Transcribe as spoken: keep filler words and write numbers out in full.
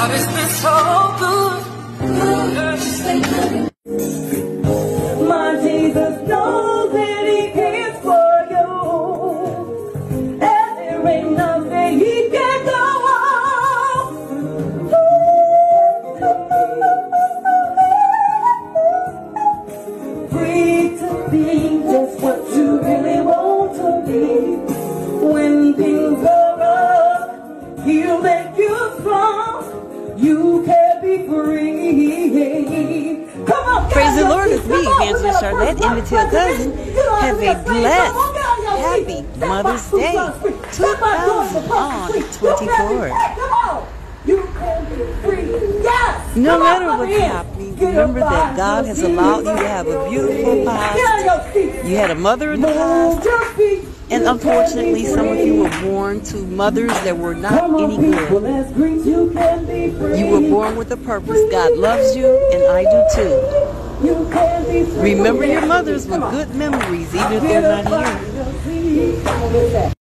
God has been so good. My Jesus knows that He cares for you, and there ain't nothing He can do. Free to be just what you really want to be. When things are rough, He'll make you strong. You can be free. Come on, praise the Lord, it's me, Evangelist Charlotte, Emmett cousin. Have a blessed, happy Mother's Day two thousand twenty-four. No matter what's happening, remember that God has allowed you to have a beautiful past. You had a mother in the past, and unfortunately some of you were born to mothers that were not any good. You were born with a purpose. God loves you, and I do too. Remember your mothers with good memories, even if they're not here.